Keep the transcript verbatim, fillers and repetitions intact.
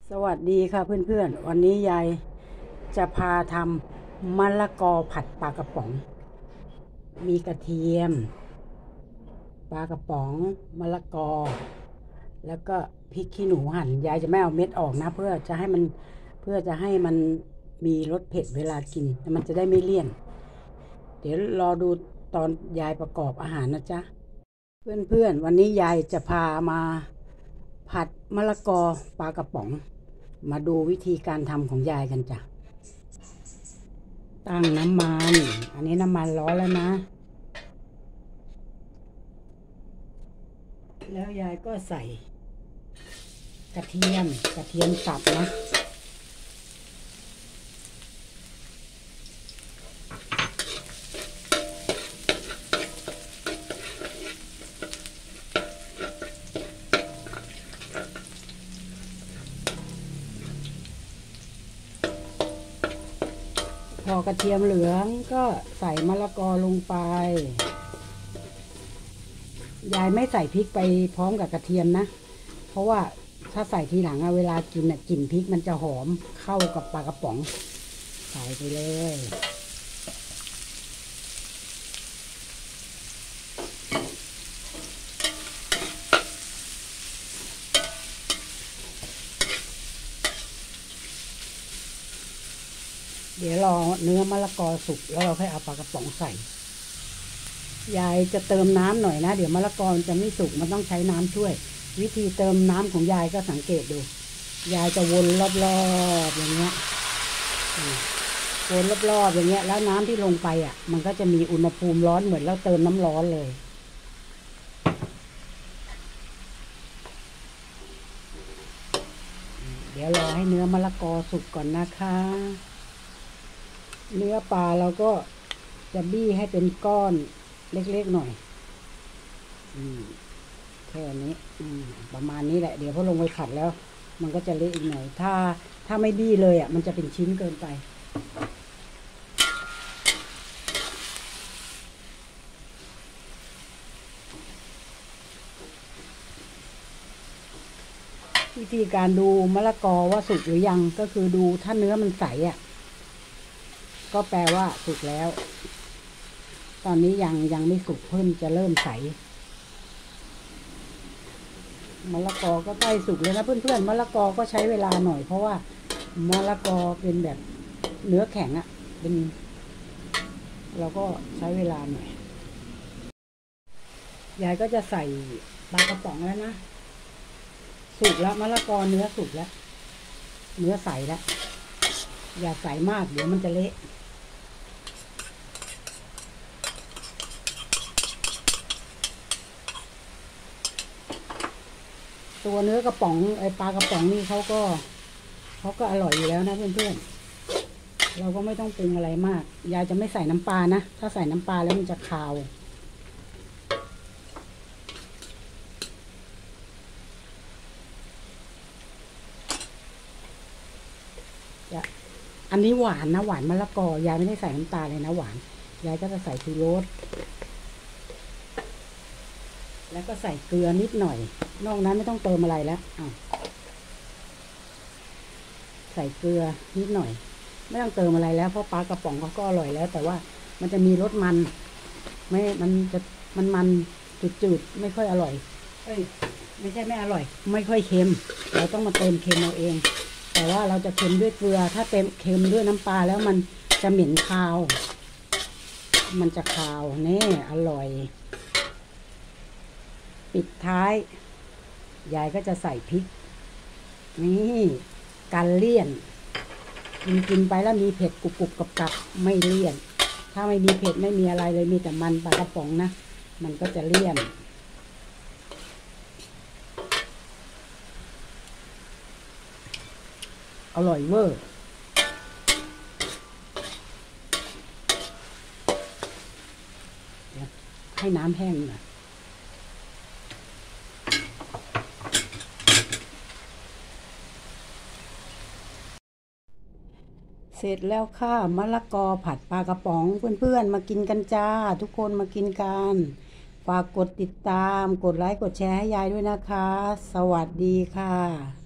สวัสดีค่ะเพื่อนๆวันนี้ยายจะพาทำมะละกอผัดปลากระป๋องมีกระเทียมปลากระป๋องมะละกอแล้วก็พริกขี้หนูหั่นยายจะไม่เอาเม็ดออกนะเพื่อจะให้มันเพื่อจะให้มันมีรสเผ็ดเวลากินมันจะได้ไม่เลี่ยนเดี๋ยวรอดูตอนยายประกอบอาหารนะจ๊ะเพื่อนๆวันนี้ยายจะพามาผัดมะละกอปลากระป๋องมาดูวิธีการทำของยายกันจ้ะตั้งน้ำมันอันนี้น้ำมันร้อนแล้วนะแล้วยายก็ใส่กระเทียมกระเทียมสับนะพอกระเทียมเหลืองก็ใส่มะละกอลงไปยายไม่ใส่พริกไปพร้อมกับกระเทียมนะเพราะว่าถ้าใส่ทีหลังเวลากินกลิ่นพริกมันจะหอมเข้ากับปลากระป๋องใส่ไปเลยเดี๋ยวรอเนื้อมะละกอสุกแล้วเราค่อยเอาปลากระป๋องใส่ยายจะเติมน้ำหน่อยนะเดี๋ยวมะละกอมันจะไม่สุกมันต้องใช้น้ำช่วยวิธีเติมน้ำของยายก็สังเกตดูยายจะวนรอบๆอย่างเงี้ยวนรอบๆอย่างเงี้ยแล้วน้ำที่ลงไปอ่ะมันก็จะมีอุณหภูมิร้อนเหมือนเราเติมน้ำร้อนเลยเดี๋ยวรอให้เนื้อมะละกอสุกก่อนนะคะเนื้อปลาเราก็จะบี้ให้เป็นก้อนเล็กๆหน่อยอืมแค่นี้อืมประมาณนี้แหละเดี๋ยวพอลงไปผัดแล้วมันก็จะเละอีกหน่อยถ้าถ้าไม่บี้เลยอ่ะมันจะเป็นชิ้นเกินไปวิธีการดูมะละกอว่าสุกหรือยังก็คือดูถ้าเนื้อมันใสอ่ะก็แปลว่าสุกแล้วตอนนี้ยังยังไม่สุกเพิ่มจะเริ่มใสมะละกอก็ใกล้สุกเลยนะเพื่อนๆมะละกอก็ใช้เวลาหน่อยเพราะว่ามะละกอเป็นแบบเนื้อแข็งอ่ะเป็นเราก็ใช้เวลาหน่อยยายก็จะใส่ปลากระป๋องแล้วนะสุกแล้วมะละกอเนื้อสุกแล้วเนื้อใสแล้วอย่าใส่มากเดี๋ยวมันจะเละตัวเนื้อกระป๋องไอปลากระป๋องนี่เขาก็เขาก็อร่อยอยู่แล้วนะเพื่อนๆเราก็ไม่ต้องปรุงอะไรมากยายจะไม่ใส่น้ำปลานะถ้าใส่น้ำปลาแล้วมันจะคาวจะอันนี้หวานนะหวานมะละกอยายไม่ได้ใส่น้ำตาลเลยนะหวานยายก็จะใส่ชูรสแล้วก็ใส่เกลือนิดหน่อยนอกนั้นไม่ต้องเติมอะไรแล้วอ่ะใส่เกลือนิดหน่อยไม่ต้องเติมอะไรแล้วเพราะปลากระป๋องเขาก็อร่อยแล้วแต่ว่ามันจะมีรสมันไม่มันจะมันมันจืดๆไม่ค่อยอร่อยเอ้ยไม่ใช่ไม่อร่อยไม่ค่อยเค็มเราต้องมาเติมเค็มเอาเองแต่ว่าเราจะเค็มด้วยเกลือถ้าเต็มเค็มด้วยน้ำปลาแล้วมันจะเหม็นคาวมันจะคาวแน่อร่อยปิดท้ายยายก็จะใส่พริกนี่กันเลี่ยนกินกินไปแล้วมีเผ็ดกรุบกรุบกับกับไม่เลี่ยนถ้าไม่มีเผ็ดไม่มีอะไรเลยมีแต่มันปลากระป๋องนะมันก็จะเลี่ยนอร่อยเวอร์ให้น้ำแห้งหน่อยเสร็จแล้วค่ะมะละกอผัดปลากระป๋องเพื่อนๆมากินกันจ้าทุกคนมากินกันฝากกดติดตามกดไลค์กดแชร์ให้ยายด้วยนะคะสวัสดีค่ะ